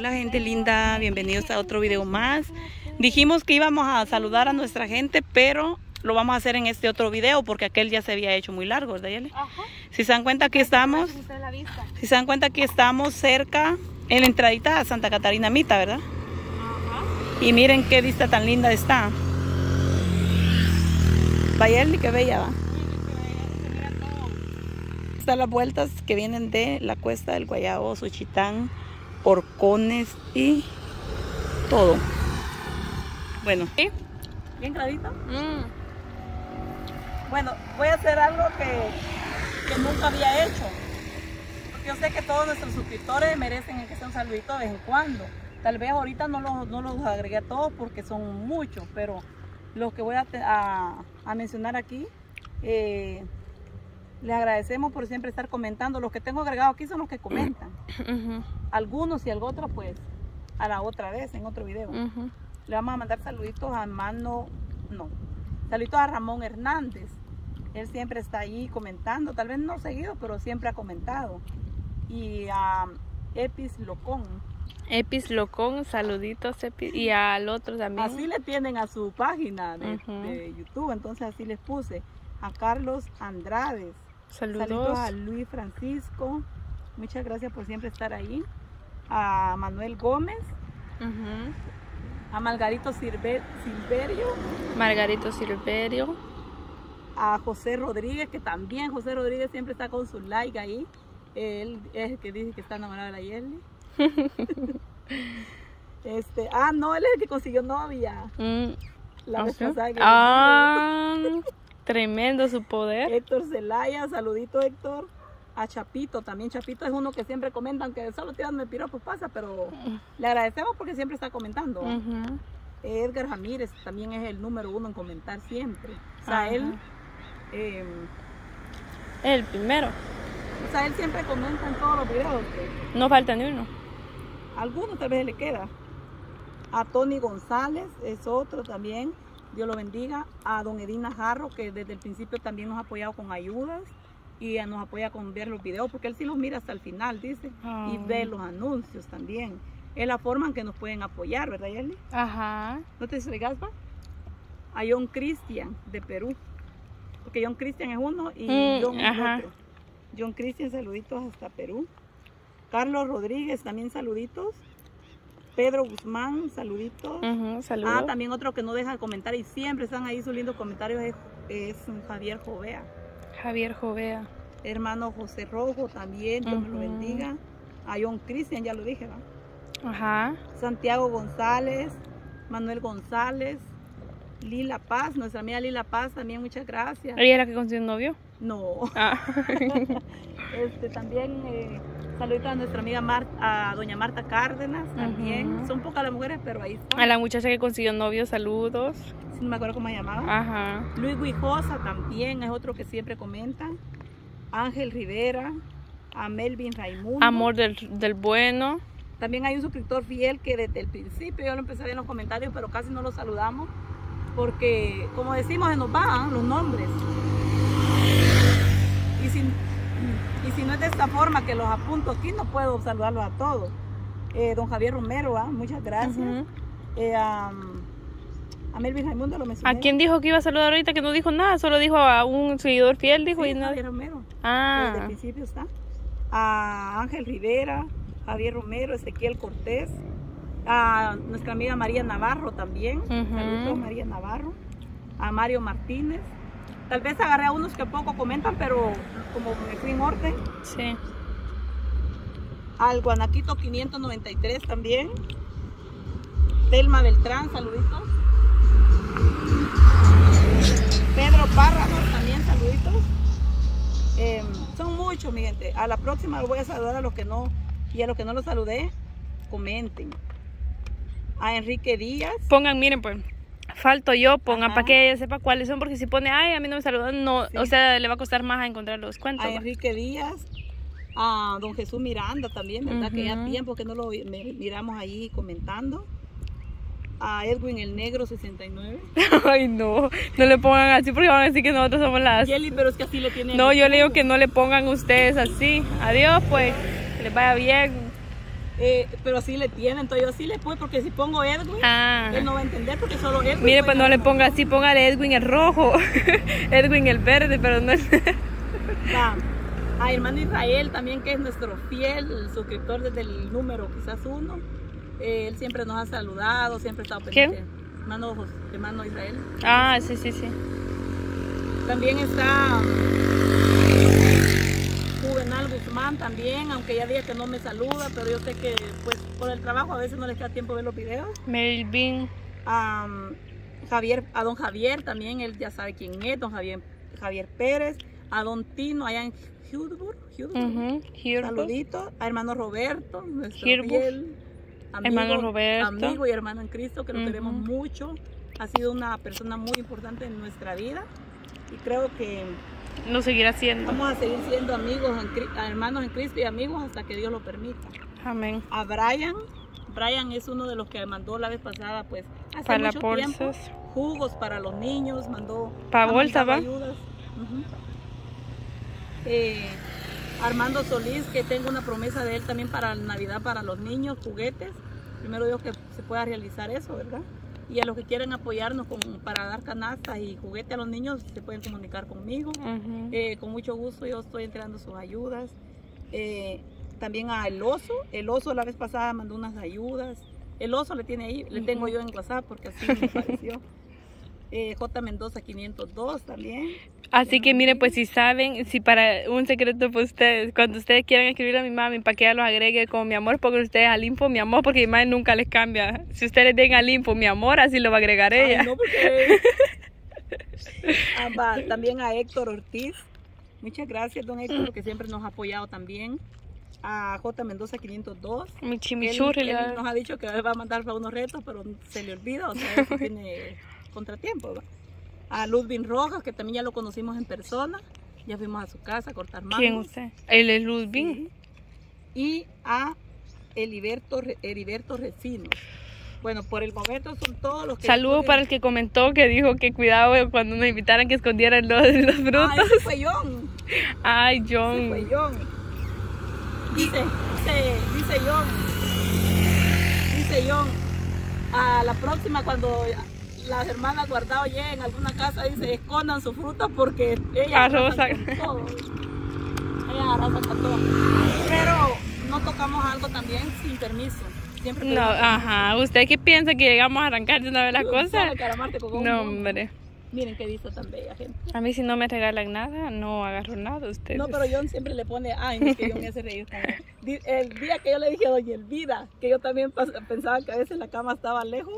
Hola gente linda, bienvenidos a otro video más. Dijimos que íbamos a saludar a nuestra gente, pero lo vamos a hacer en este otro video porque aquel ya se había hecho muy largo, ¿verdad, Yeli? Ajá. Si se dan cuenta aquí estamos, cerca en la entradita a Santa Catarina Mita, ¿verdad? Ajá. Y miren qué vista tan linda está. Yeli, qué bella va. Están las vueltas que vienen de la Cuesta del Guayabo, Xochitán, Horcones y todo. Bueno, ¿sí? ¿Bien clarito? Bueno, voy a hacer algo que nunca había hecho. Porque yo sé que todos nuestros suscriptores merecen que sea un saludito de vez en cuando. Tal vez ahorita no los agregué a todos porque son muchos, pero los que voy a mencionar aquí, les agradecemos por siempre estar comentando. Los que tengo agregados aquí son los que comentan. Algunos y algo otro pues a la otra vez en otro video. Le vamos a mandar saluditos a saluditos a Ramón Hernández. Él siempre está ahí comentando, tal vez no seguido, pero siempre ha comentado. Y a Epis Locón. Epis Locón, saluditos Epis. Y al otro también. Así le tienen a su página de YouTube, entonces así les puse. A Carlos Andrades. Saludos a Luis Francisco. Muchas gracias por siempre estar ahí. A Manuel Gómez. A Margarito Silverio. A José Rodríguez, que también José Rodríguez siempre está con su like ahí. Él es el que dice que está enamorado de la Yeli. No, él es el que consiguió novia. La vez pasada que tremendo su poder. Héctor Zelaya, saludito Héctor. A Chapito, también Chapito es uno que siempre comenta, aunque solo tirando piropos pasa, pero le agradecemos porque siempre está comentando. Edgar Ramírez también es el número 1 en comentar siempre. O sea, él el primero. O sea, él siempre comenta en todos los videos. No falta ni uno. Algunos tal vez le queda. A Tony González es otro también. Dios lo bendiga. A don Edina Jarro, que desde el principio también nos ha apoyado con ayudas y nos apoya con ver los videos, porque él sí los mira hasta el final, dice, y ve los anuncios también. Es la forma en que nos pueden apoyar, ¿verdad, Yeli? Ajá. ¿No te digas, va? A John Cristian de Perú, porque John Cristian es uno y John es otro. John Cristian, saluditos hasta Perú. Carlos Rodríguez, también saluditos. Pedro Guzmán, saluditos. Saludos. También otro que no deja de comentar y siempre están ahí sus lindos comentarios es Javier Jovea. Hermano José Rojo también, Dios me lo bendiga. A John Cristian, ya lo dije, ¿va? Santiago González, Manuel González, Lila Paz, nuestra amiga Lila Paz también, muchas gracias. ¿Ella era que consiguió un novio? No. También saluditos a nuestra amiga a doña Marta Cárdenas también. Son pocas las mujeres, pero ahí están. A la muchacha que consiguió novio, saludos. Sí, no me acuerdo cómo se llamaba. Luis Guijosa también es otro que siempre comenta. Ángel Rivera, a Melvin Raimundo. Amor del bueno. También hay un suscriptor fiel que desde el principio yo lo empecé a ver en los comentarios, pero casi no lo saludamos porque, como decimos, se nos van los nombres. Y si no es de esta forma que los apunto aquí, no puedo saludarlos a todos. Don Javier Romero, muchas gracias. A Melvin Raimundo lo mencioné. ¿A quién dijo que iba a saludar ahorita? Que no dijo nada, solo dijo a un seguidor fiel, dijo. Sí, y nada. Javier Romero. Desde el principio está. A Ángel Rivera, Javier Romero, Ezequiel Cortés, a nuestra amiga María Navarro también. Saludos, María Navarro. A Mario Martínez. Tal vez agarré a unos que poco comentan, pero como me fui en orden. Sí. Al Guanaquito 593 también. Telma Beltrán, saluditos. Pedro Párrafo también, saluditos. Son muchos, mi gente. A la próxima voy a saludar a los que no, y a los que no los saludé, comenten. A Enrique Díaz. Pongan, miren pues. Falto yo, pongan para que ella sepa cuáles son, porque si pone, a mí no me saludan, no, sí. O sea, le va a costar más a encontrar los cuentos. A Enrique Díaz, a don Jesús Miranda también, ¿verdad? Que ya tiempo que no lo miramos ahí comentando. A Edwin el Negro 69. Ay, no le pongan así porque van a decir que nosotros somos las... Yeli, pero es que así le tienen... No, yo le digo que no le pongan ustedes así. Adiós, pues, que les vaya bien. pero sí le tiene, entonces yo sí le puse, porque si pongo Edwin, él no va a entender porque solo Edwin. Mire, pues no le ponga así, póngale Edwin el rojo, Edwin el verde, pero no. A hermano Israel también, que es nuestro fiel suscriptor desde el número quizás 1. Él siempre nos ha saludado, siempre ha estado pendiente. Hermano Israel. Ah, sí. También está Juvenal Guzmán también, aunque ya diga que no me saluda, pero yo sé que pues por el trabajo a veces no les queda tiempo de ver los videos. Melvin. A don Javier también, él ya sabe quién es, don Javier Pérez. A don Tino allá en Hudburg. Saluditos. A hermano Roberto, nuestro fiel amigo y hermano en Cristo, que lo queremos mucho. Ha sido una persona muy importante en nuestra vida y creo que lo seguirá siendo. Vamos a seguir siendo amigos, hermanos en Cristo y amigos hasta que Dios lo permita. Amén. A Brian es uno de los que mandó la vez pasada, pues hace para mucho tiempo, jugos para los niños, mandó para bolsa, ¿va? Ayudas. Armando Solís, que tengo una promesa de él también para Navidad para los niños, juguetes. Primero digo que se pueda realizar eso, ¿verdad? Y a los que quieran apoyarnos para dar canastas y juguetes a los niños, se pueden comunicar conmigo. Con mucho gusto yo estoy entregando sus ayudas. También a El Oso la vez pasada mandó unas ayudas. El Oso le tiene ahí, le tengo yo en WhatsApp porque así me pareció. J. Mendoza 502 también. Así que miren, pues si saben, si para un secreto para ustedes, cuando ustedes quieran escribir a mi mami para que ella los agregue como mi amor, pongan ustedes al info mi amor, porque mi madre nunca les cambia. Si ustedes den al info mi amor, así lo va a agregar ella. Ay, no, porque... También a Héctor Ortiz. Muchas gracias, don Héctor, porque siempre nos ha apoyado también. A J. Mendoza 502. Mi chimichurri. Él nos ha dicho que va a mandar para unos retos, pero se le olvida, o sea, eso tiene contratiempo, ¿verdad? A Ludwig Rojas, que también ya lo conocimos en persona, ya fuimos a su casa a cortar mangos. ¿Quién usted? Él es Ludwig. Sí. Y a Heriberto Recinos. Bueno, por el momento son todos los que... Saludos para el que comentó, que dijo que cuidado cuando nos invitaran que escondieran los frutos. Ah, ese fue John. Ay, John. Ese fue John. Dice John, a la próxima cuando las hermanas Guardado lleguen a alguna casa, dice, escondan sus frutas porque ellas arrasan con todo. Ellas arrasan con todo. Pero no tocamos algo también sin permiso. Siempre no, ajá. ¿Usted qué piensa que llegamos a arrancar de una vez las cosas? No, hombre. Miren qué dice tan bella, gente. A mí si no me regalan nada, no agarro nada ustedes. No, pero John siempre le pone, ay, es que John me hace reír. El día que yo le dije a doña Elvira, que yo también pensaba que a veces la cama estaba lejos.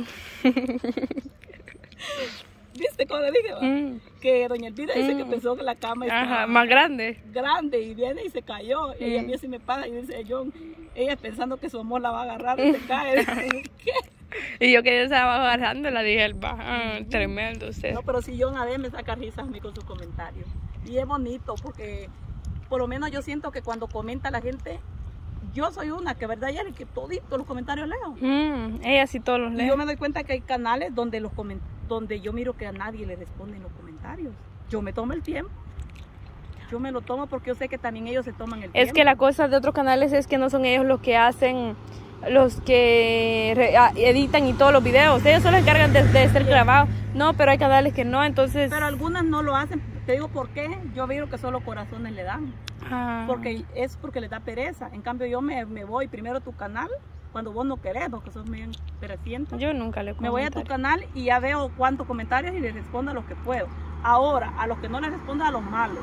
¿Viste cómo le dije? Que doña Elvira dice que pensó que la cama estaba más grande. Grande, y viene y se cayó. Y a mí así me pasa y dice John, ella pensando que su amor la va a agarrar y se cae. ¿Qué? Y yo que yo estaba agarrando la dije, tremendo usted. No, pero si John a veces me saca risas a mí con sus comentarios. Y es bonito porque por lo menos yo siento que cuando comenta la gente, yo soy una que verdad ya que toditos los comentarios leo. Ella sí todos los lee. Y yo me doy cuenta que hay canales donde donde yo miro que a nadie le responden los comentarios. Yo me tomo el tiempo. Yo me lo tomo porque yo sé que también ellos se toman el tiempo. Es que la cosa de otros canales es que no son ellos los que hacen, los que editan y todos los videos. Ellos solo se encargan de ser grabados. No, pero hay canales que no, entonces... Pero algunas no lo hacen. Te digo por qué. Yo veo que solo corazones le dan. Porque les da pereza. En cambio yo me voy primero a tu canal cuando vos no querés, porque sos bien pereciente. Yo nunca le me voy a tu canal y ya veo cuántos comentarios y les respondo a los que puedo. Ahora, a los que no les respondo, a los malos.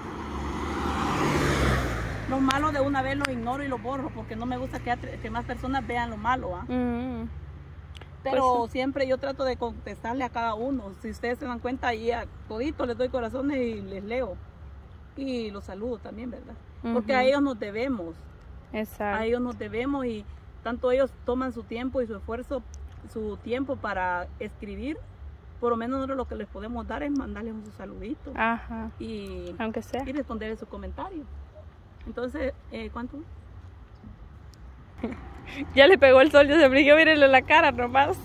Los malos de una vez los ignoro y los borro porque no me gusta que más personas vean lo malo. Pero pues, siempre yo trato de contestarle a cada uno. Si ustedes se dan cuenta, ahí a toditos les doy corazones y les leo. Y los saludo también, ¿verdad? Porque a ellos nos debemos. Exacto. A ellos nos debemos y tanto ellos toman su tiempo y su esfuerzo, su tiempo para escribir. Por lo menos nosotros lo que les podemos dar es mandarles un saludito. Y, aunque sea. Y responderles sus comentarios. Entonces, ¿cuánto? Ya le pegó el sol, yo se brilló, mírenle la cara nomás.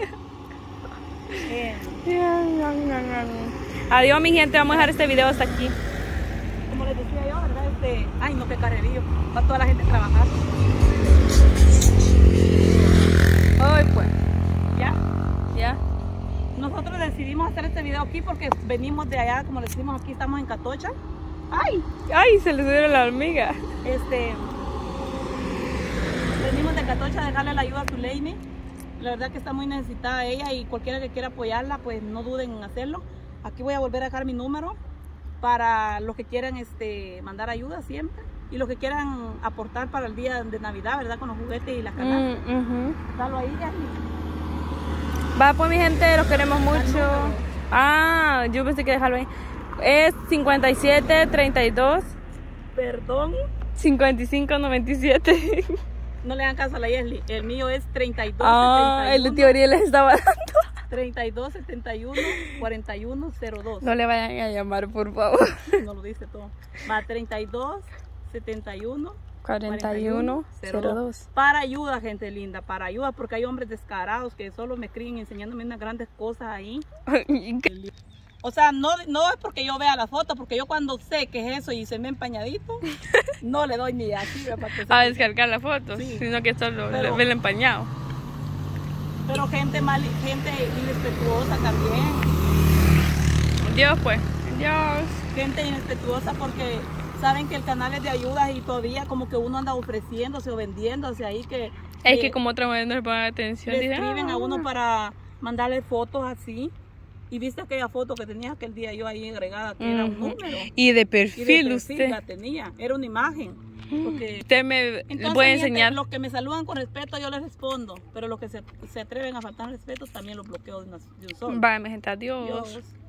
Adiós mi gente, vamos a dejar este video hasta aquí. Como les decía yo, ¿verdad? Ay no, qué carrerío. Va toda la gente a trabajar. decidimos hacer este video aquí porque venimos de allá, como les decimos, aquí estamos en Catocha. ¡Ay! ¡Ay! Se le subió la hormiga. Venimos de Catocha a dejarle la ayuda a Zuleini. La verdad que está muy necesitada ella y cualquiera que quiera apoyarla, pues no duden en hacerlo. Aquí voy a volver a dejar mi número para los que quieran mandar ayuda siempre. Y los que quieran aportar para el día de Navidad, ¿verdad? Con los juguetes y las canastas. Dalo ahí, ya. Va, pues mi gente, los queremos mucho. Ah, yo pensé que dejarlo ahí. Es 5732. Perdón. 5597. No le hagan caso a la Yesli. El mío es 3271. Ah, el de teoría les estaba dando. 3271 4102. No le vayan a llamar, por favor. No lo dice todo. Va 3271 4102. Para ayuda, gente linda, para ayuda, porque hay hombres descarados que solo me escriben enseñándome unas grandes cosas ahí. O sea, no es porque yo vea la foto, porque yo cuando sé que es eso y se me empañadito, no le doy ni así. A descargar la foto, sí. Sino que solo ve el empañado. Pero gente irrespetuosa también. Dios pues, Dios. Gente irrespetuosa porque saben que el canal es de ayuda y todavía como que uno anda ofreciéndose o vendiéndose ahí que... Es que como otra vez no le ponen atención. Le escriben a uno para mandarle fotos así. Y viste aquella foto que tenía aquel día yo ahí agregada, que era un número. Y de perfil, usted. La tenía, era una imagen. Porque... Usted me entonces, puede enseñar. Los que me saludan con respeto yo les respondo, pero los que se atreven a faltar respeto también los bloqueo de un solo. Vaya, mi gente, adiós. Dios.